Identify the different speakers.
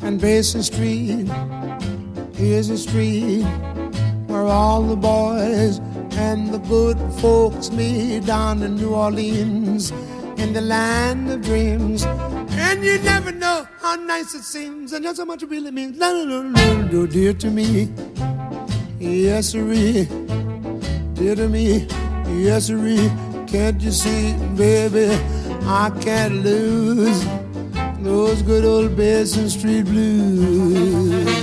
Speaker 1: And Basin Street is a street where all the boys and the good folks meet down in New Orleans, in the land of dreams. And you never know how nice it seems, and just how much it really means. No, no, no, no, no, dear to me, yes, sirree, dear to me, yes, sirree. Can't you see, baby, I can't lose those good old Basin Street blues.